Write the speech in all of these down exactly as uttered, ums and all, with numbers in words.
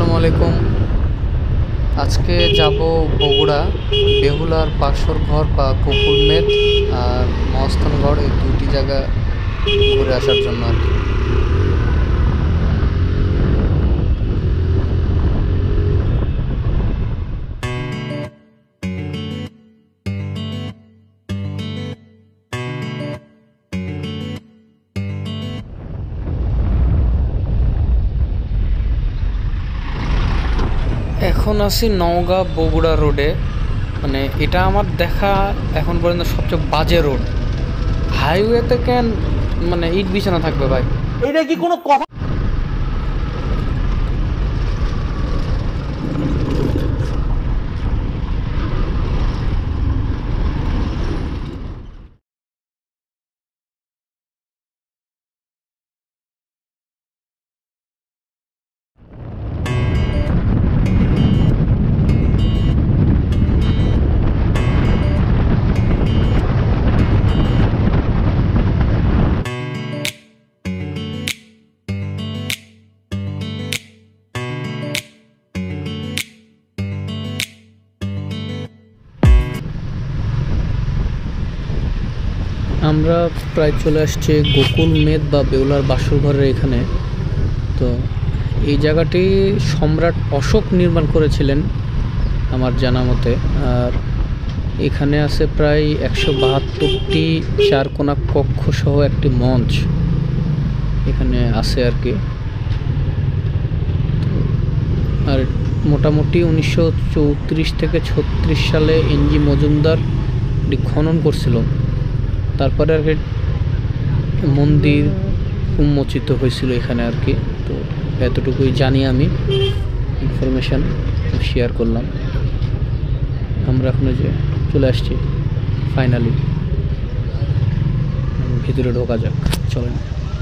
আসসালামু আলাইকুম। আজকে যাব বগুড়া বেহুলার পাশর ঘর বা গোকুলমেদ আর মহাস্থানগড়, এই দুটি জায়গা ঘুরে আসার জন্য আর কি। এখন আছি নওগাঁ বগুড়া রোডে। মানে এটা আমার দেখা এখন পর্যন্ত সবচেয়ে বাজে রোড। হাইওয়েতে কেন মানে ইট বিছানা থাকবে ভাই? এটা কি কোনো কথা? আমরা প্রায় চলে আসছি গোকুলমেদ বা বেহুলার বাসর ঘরের এখানে। তো এই জায়গাটি সম্রাট অশোক নির্মাণ করেছিলেন আমার জানা মতে। আর এখানে আছে প্রায় একশো বাহাত্তরটি চারকোনা কক্ষ সহ একটি মঞ্চ এখানে আছে আর কি। আর মোটামুটি উনিশশো চৌত্রিশ থেকে ছত্রিশ সালে এনজি মজুমদার খনন করছিল, তারপরে আর কি মন্দির উন্মোচিত হয়েছিল এখানে আর কি। তো এতটুকুই জানি আমি, ইনফরমেশান শেয়ার করলাম। আমরা এখন যে চলে আসছি ফাইনালি, ভিতরে ঢোকা যাক, চলেন।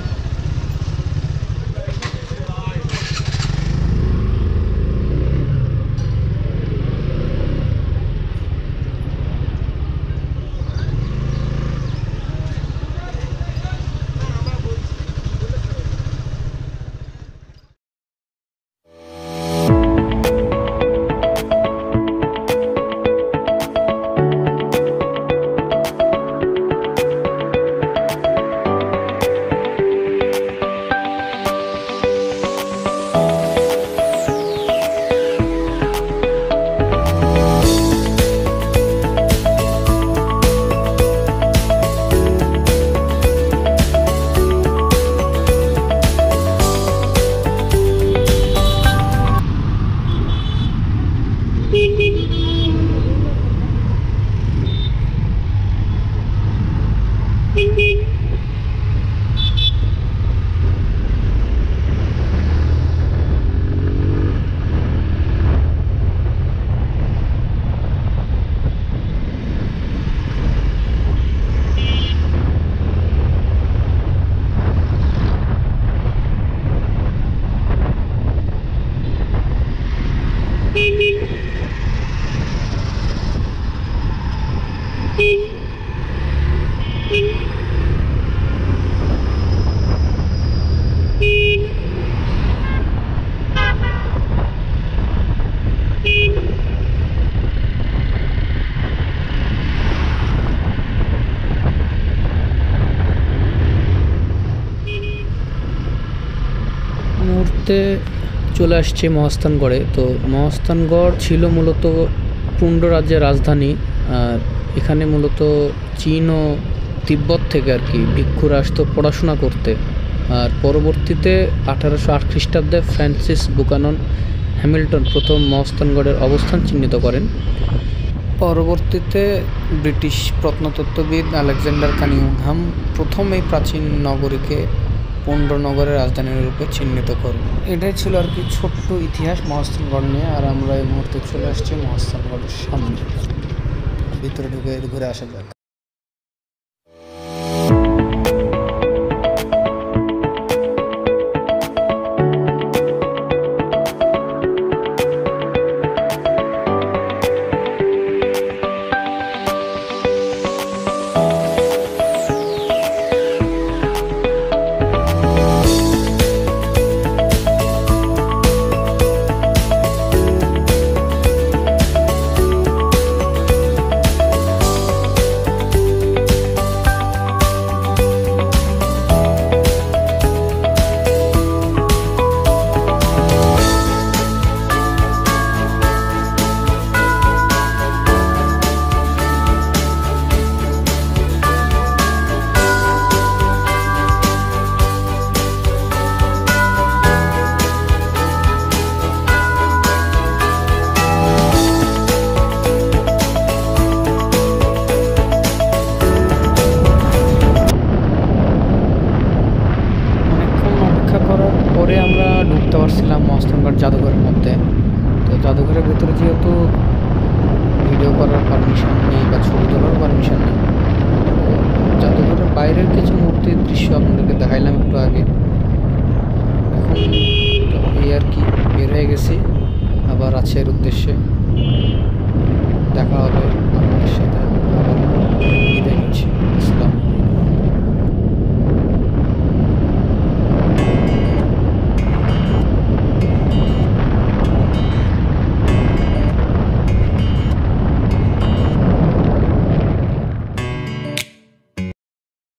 মুহূর্তে চলে আসছে মহাস্থানগড়ে। তো মহাস্থানগড় ছিল মূলত পুণ্ড রাজ্যের রাজধানী। আর এখানে মূলত চীন ও তিব্বত থেকে আর কি ভিক্ষুরা আসতো পড়াশোনা করতে। আর পরবর্তীতে আঠারোশো আট খ্রিস্টাব্দে ফ্রান্সিস বুকানন হ্যামিল্টন প্রথম মহাস্থানগড়ের অবস্থান চিহ্নিত করেন। পরবর্তীতে ব্রিটিশ প্রত্নতত্ত্ববিদ আলেকজান্ডার কানিংহাম প্রথম এই প্রাচীন নগরীকে পুণ্ডনগরের রাজধানী রূপে চিহ্নিত করেন। এটাই ছিল আর কি ছোট্ট ইতিহাস মহাস্থানগড় নিয়ে। আর আমরা এই মুহূর্তে চলে আসছি মহাস্থানগড়ের সামনে, ভিতরে ঢুকে ঘুরে আসা যাক। ঢুকতে পারছিলাম মহাস্থানগড় জাদুঘরের মধ্যে। তো জাদুঘরের ভেতরে যেহেতু ভিডিও করার পারমিশন নেই বা ছবি তোলার পারমিশন নেই, জাদুঘরের বাইরের কিছু মূর্তির দৃশ্য আপনাদেরকে দেখাইলাম একটু আগে। এখন তো এই আর কি, বের হয়ে গেছি আবার আছে এর উদ্দেশ্যে।